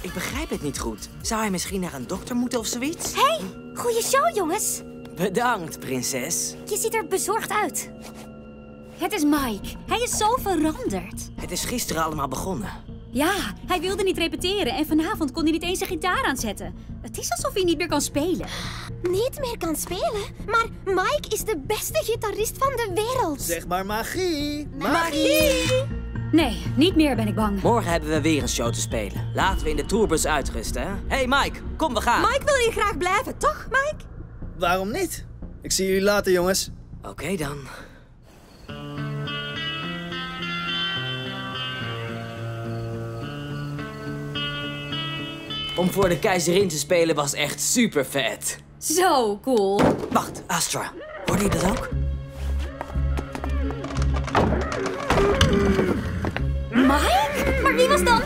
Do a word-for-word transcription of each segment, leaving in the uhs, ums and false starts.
Ik begrijp het niet goed. Zou hij misschien naar een dokter moeten of zoiets? Hé, hey, goeie show, jongens. Bedankt, prinses. Je ziet er bezorgd uit. Het is Mike. Hij is zo veranderd. Het is gisteren allemaal begonnen. Ja, hij wilde niet repeteren en vanavond kon hij niet eens zijn gitaar aanzetten. Het is alsof hij niet meer kan spelen. Niet meer kan spelen? Maar Mike is de beste gitarist van de wereld. Zeg maar magie. Magie! Nee, niet meer ben ik bang. Morgen hebben we weer een show te spelen. Laten we in de tourbus uitrusten, hè? Hé, hey Mike, kom, we gaan. Mike wil hier graag blijven, toch, Mike? Waarom niet? Ik zie jullie later, jongens. Oké okay, dan. Om voor de keizerin te spelen was echt super vet. Zo cool. Wacht, Astra. Hoorde je dat ook? Mike? Maar wie was dan?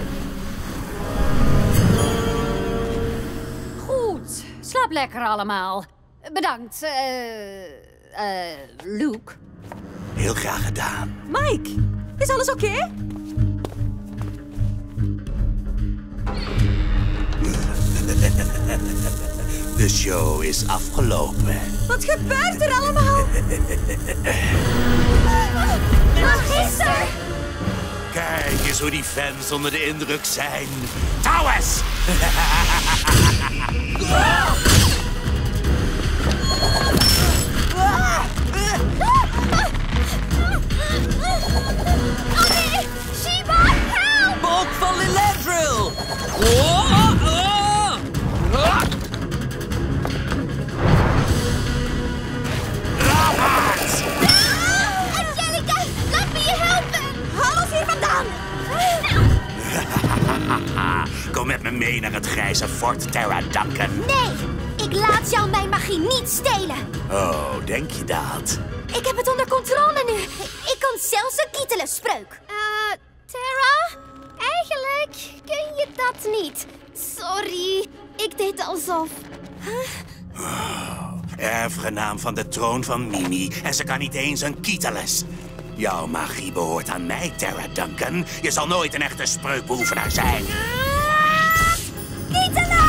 Goed, slaap lekker allemaal. Bedankt, eh... eh... Luke. Heel graag gedaan. Mike, is alles oké? Okay? De show is afgelopen. Wat gebeurt er allemaal? Magister! Kijk eens hoe die fans onder de indruk zijn. Trouwens! Oh nee! Shiba, help! Bok van Lilandrill! Oh, oh, oh. Ah. Robert! Ah, Angelica, laat me je helpen! Haal ons hier vandaan! Kom met me mee naar het grijze fort, Terra Duncan. Nee, ik laat jou mijn magie niet stelen. Oh, denk je dat? Ik heb het onder controle nu. Ik kan zelfs een kietelen-spreuk. Eh, Terra? Eigenlijk ken je dat niet. Sorry, ik deed alsof. Huh? Oh, erfgenaam van de troon van Mimi. En ze kan niet eens een kieteles. Jouw magie behoort aan mij, Terra Duncan. Je zal nooit een echte spreukbeoefenaar zijn. Ah, kietelen!